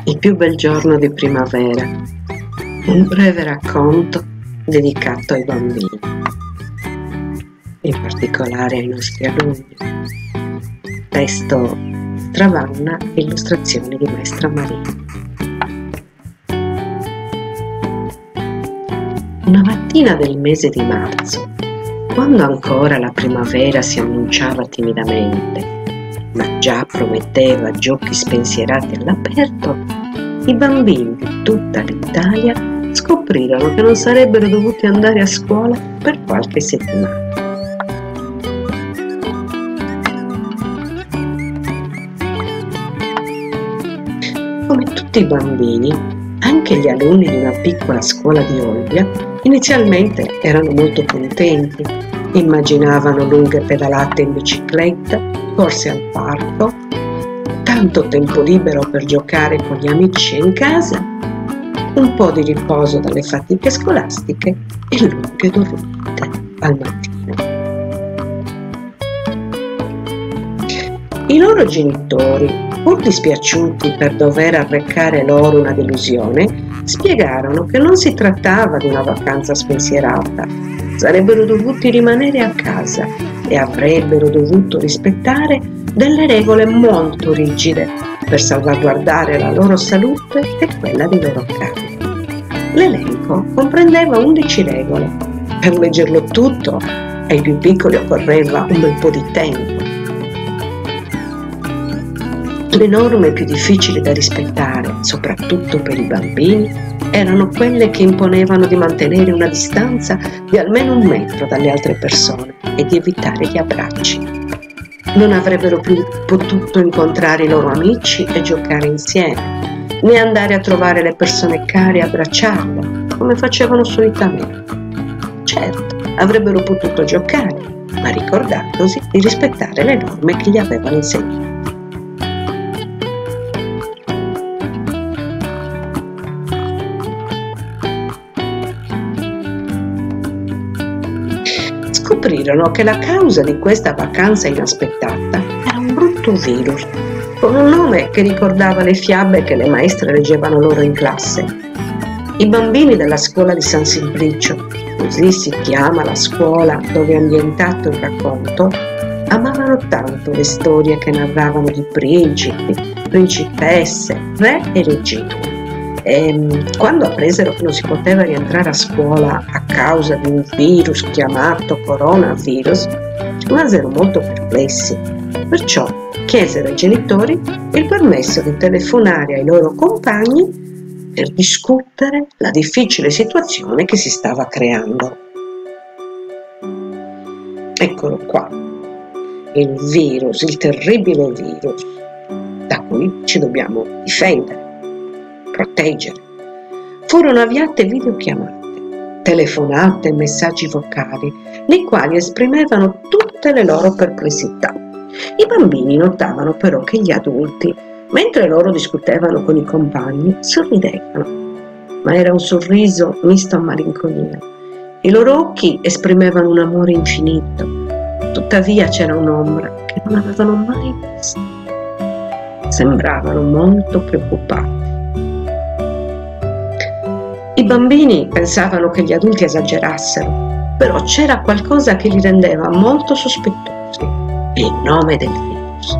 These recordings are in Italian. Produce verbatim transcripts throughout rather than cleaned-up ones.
Il più bel giorno di primavera, un breve racconto dedicato ai bambini, in particolare ai nostri alunni. Testo Stravanna, illustrazioni di Maestra Maria. Una mattina del mese di marzo, quando ancora la primavera si annunciava timidamente, ma già prometteva giochi spensierati all'aperto, i bambini di tutta l'Italia scoprirono che non sarebbero dovuti andare a scuola per qualche settimana. Come tutti i bambini, anche gli alunni di una piccola scuola di Olbia inizialmente erano molto contenti. Immaginavano lunghe pedalate in bicicletta, corse al parco, tanto tempo libero per giocare con gli amici in casa, un po' di riposo dalle fatiche scolastiche e lunghe dormite al mattino. I loro genitori, pur dispiaciuti per dover arrecare loro una delusione, spiegarono che non si trattava di una vacanza spensierata. Sarebbero dovuti rimanere a casa e avrebbero dovuto rispettare delle regole molto rigide per salvaguardare la loro salute e quella dei loro cari. L'elenco comprendeva undici regole. Per leggerlo tutto, ai più piccoli occorreva un bel po' di tempo. Le norme più difficili da rispettare, soprattutto per i bambini, erano quelle che imponevano di mantenere una distanza di almeno un metro dalle altre persone e di evitare gli abbracci. Non avrebbero più potuto incontrare i loro amici e giocare insieme, né andare a trovare le persone care e abbracciarle, come facevano solitamente. Certo, avrebbero potuto giocare, ma ricordandosi di rispettare le norme che gli avevano insegnato. Scoprirono che la causa di questa vacanza inaspettata era un brutto virus, con un nome che ricordava le fiabe che le maestre leggevano loro in classe. I bambini della scuola di San Simplicio, così si chiama la scuola dove è ambientato il racconto, amavano tanto le storie che narravano di principi, principesse, re e regine. E quando appresero che non si poteva rientrare a scuola a causa di un virus chiamato coronavirus, rimasero molto perplessi. Perciò chiesero ai genitori il permesso di telefonare ai loro compagni per discutere la difficile situazione che si stava creando. Eccolo qua, il virus, il terribile virus da cui ci dobbiamo difendere, proteggere. Furono avviate videochiamate, telefonate e messaggi vocali, nei quali esprimevano tutte le loro perplessità. I bambini notavano però che gli adulti, mentre loro discutevano con i compagni, sorridevano, ma era un sorriso misto a malinconia. I loro occhi esprimevano un amore infinito, tuttavia c'era un'ombra che non avevano mai visto. Sembravano molto preoccupati. I bambini pensavano che gli adulti esagerassero, però c'era qualcosa che li rendeva molto sospettosi: il nome del virus.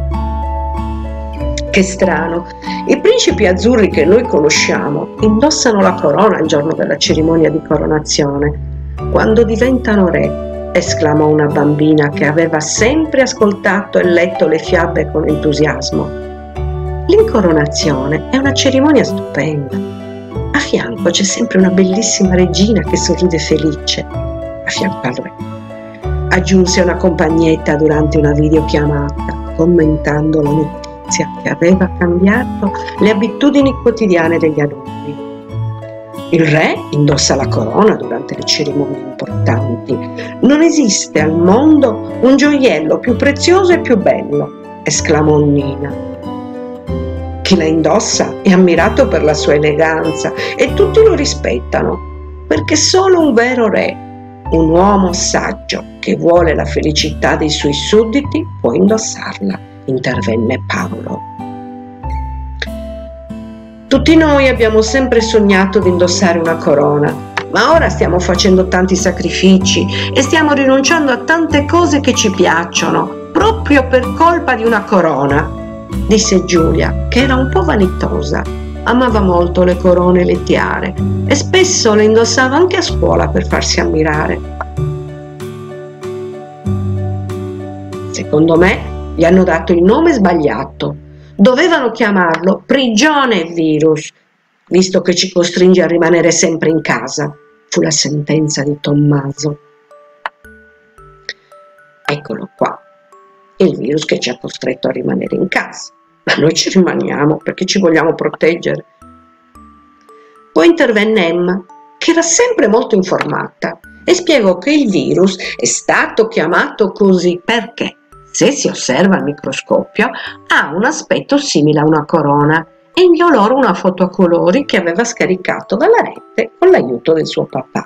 Che strano, i principi azzurri che noi conosciamo indossano la corona il giorno della cerimonia di coronazione. Quando diventano re, esclamò una bambina che aveva sempre ascoltato e letto le fiabe con entusiasmo. L'incoronazione è una cerimonia stupenda. A fianco c'è sempre una bellissima regina che sorride felice, a fianco al re. Aggiunse una compagnetta durante una videochiamata, commentando la notizia che aveva cambiato le abitudini quotidiane degli alunni. Il re indossa la corona durante le cerimonie importanti. Non esiste al mondo un gioiello più prezioso e più bello, esclamò Nina. Chi la indossa è ammirato per la sua eleganza e tutti lo rispettano, perché solo un vero re, un uomo saggio che vuole la felicità dei suoi sudditi, può indossarla, intervenne Paolo. Tutti noi abbiamo sempre sognato di indossare una corona, ma ora stiamo facendo tanti sacrifici e stiamo rinunciando a tante cose che ci piacciono, proprio per colpa di una corona, disse Giulia, che era un po' vanitosa. Amava molto le corone e le tiare e spesso le indossava anche a scuola per farsi ammirare. Secondo me gli hanno dato il nome sbagliato. Dovevano chiamarlo prigione virus, visto che ci costringe a rimanere sempre in casa, fu la sentenza di Tommaso. Eccolo qua, il virus che ci ha costretto a rimanere in casa, ma noi ci rimaniamo perché ci vogliamo proteggere. Poi intervenne Emma, che era sempre molto informata, e spiegò che il virus è stato chiamato così perché, se si osserva al microscopio, ha un aspetto simile a una corona, e inviò loro una foto a colori che aveva scaricato dalla rete con l'aiuto del suo papà.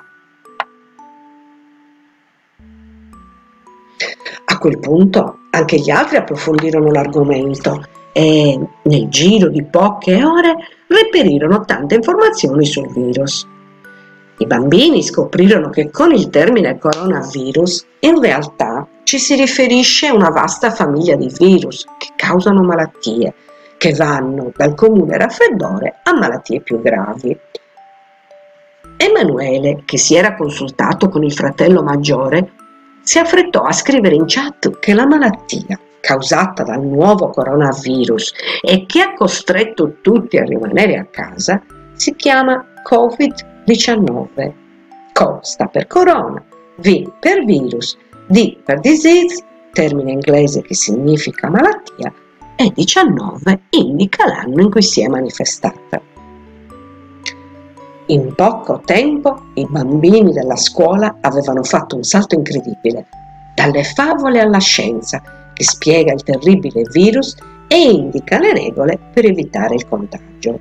A quel punto anche gli altri approfondirono l'argomento e nel giro di poche ore reperirono tante informazioni sul virus. I bambini scoprirono che con il termine coronavirus in realtà ci si riferisce a una vasta famiglia di virus che causano malattie, che vanno dal comune raffreddore a malattie più gravi. Emanuele, che si era consultato con il fratello maggiore, si affrettò a scrivere in chat che la malattia causata dal nuovo coronavirus e che ha costretto tutti a rimanere a casa si chiama covid diciannove. Co sta per corona, V per virus, D per disease, termine inglese che significa malattia, e diciannove indica l'anno in cui si è manifestata. In poco tempo i bambini della scuola avevano fatto un salto incredibile, dalle favole alla scienza, che spiega il terribile virus e indica le regole per evitare il contagio.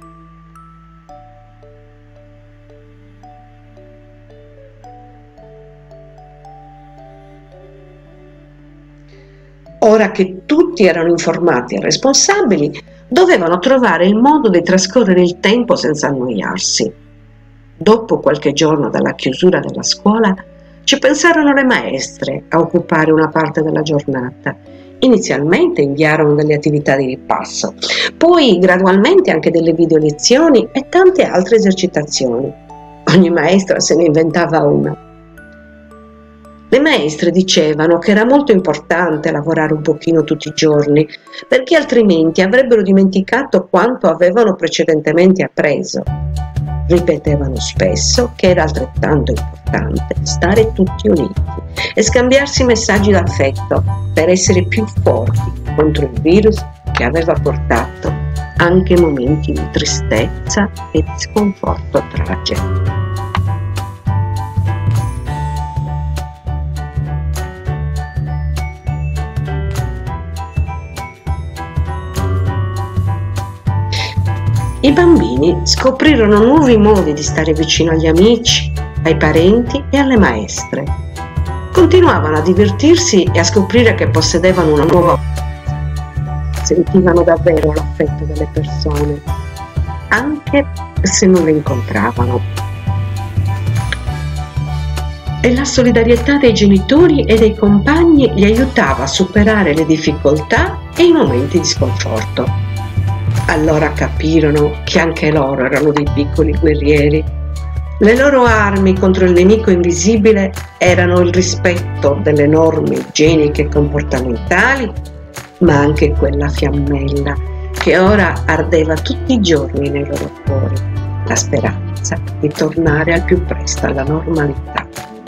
Ora che tutti erano informati e responsabili, dovevano trovare il modo di trascorrere il tempo senza annoiarsi. Dopo qualche giorno dalla chiusura della scuola, ci pensarono le maestre a occupare una parte della giornata. Inizialmente inviarono delle attività di ripasso, poi gradualmente anche delle video lezioni e tante altre esercitazioni. Ogni maestra se ne inventava una. Le maestre dicevano che era molto importante lavorare un pochino tutti i giorni, perché altrimenti avrebbero dimenticato quanto avevano precedentemente appreso. Ripetevano spesso che era altrettanto importante stare tutti uniti e scambiarsi messaggi d'affetto per essere più forti contro il virus che aveva portato anche momenti di tristezza e di sconforto tra la gente. I bambini scoprirono nuovi modi di stare vicino agli amici, ai parenti e alle maestre. Continuavano a divertirsi e a scoprire che possedevano una nuova vita. Sentivano davvero l'affetto delle persone, anche se non le incontravano. E la solidarietà dei genitori e dei compagni li aiutava a superare le difficoltà e i momenti di sconforto. Allora capirono che anche loro erano dei piccoli guerrieri. Le loro armi contro il nemico invisibile erano il rispetto delle norme igieniche e comportamentali, ma anche quella fiammella che ora ardeva tutti i giorni nei loro cuori, la speranza di tornare al più presto alla normalità.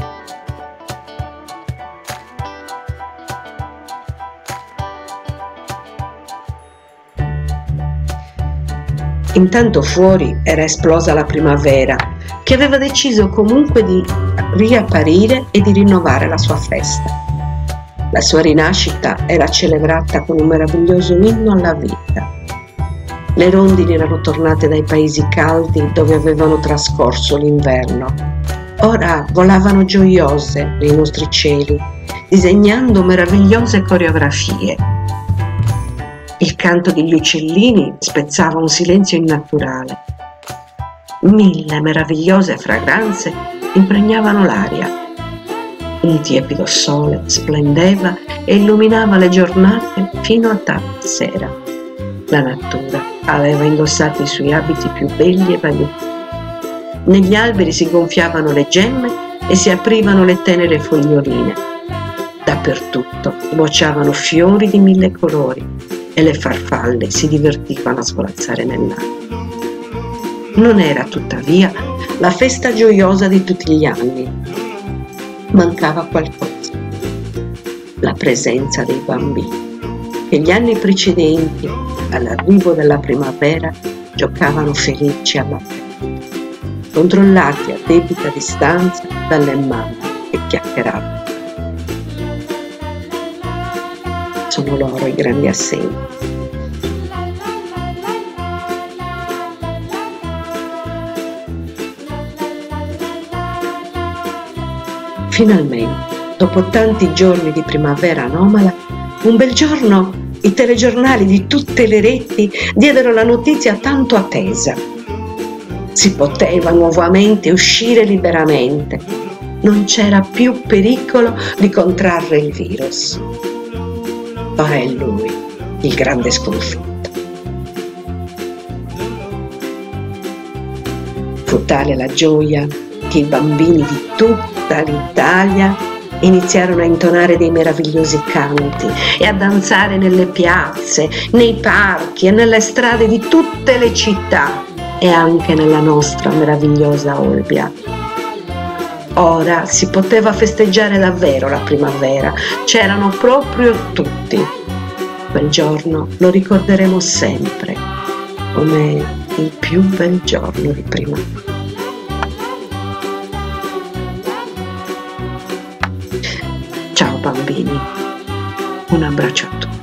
Intanto fuori era esplosa la primavera, che aveva deciso comunque di riapparire e di rinnovare la sua festa. La sua rinascita era celebrata con un meraviglioso inno alla vita. Le rondini erano tornate dai paesi caldi dove avevano trascorso l'inverno. Ora volavano gioiose nei nostri cieli, disegnando meravigliose coreografie. Il canto degli uccellini spezzava un silenzio innaturale. Mille meravigliose fragranze impregnavano l'aria. Un tiepido sole splendeva e illuminava le giornate fino a tarda sera. La natura aveva indossato i suoi abiti più belli e valiosi. Negli alberi si gonfiavano le gemme e si aprivano le tenere foglioline. Dappertutto sbocciavano fiori di mille colori e le farfalle si divertivano a svolazzare nell'aria. Non era tuttavia la festa gioiosa di tutti gli anni. Mancava qualcosa: la presenza dei bambini, che gli anni precedenti, all'arrivo della primavera, giocavano felici all'aperto, controllati a debita distanza dalle mamme che chiacchieravano. Sono loro i grandi assenti. Finalmente, dopo tanti giorni di primavera anomala, un bel giorno i telegiornali di tutte le reti diedero la notizia tanto attesa. Si poteva nuovamente uscire liberamente. Non c'era più pericolo di contrarre il virus. Ma è lui il grande sconfitto. Fu tale la gioia che i bambini di tutta l'Italia iniziarono a intonare dei meravigliosi canti e a danzare nelle piazze, nei parchi e nelle strade di tutte le città e anche nella nostra meravigliosa Olbia. Ora si poteva festeggiare davvero la primavera, c'erano proprio tutti. Quel giorno lo ricorderemo sempre come il più bel giorno di primavera. Ciao bambini, un abbraccio a tutti.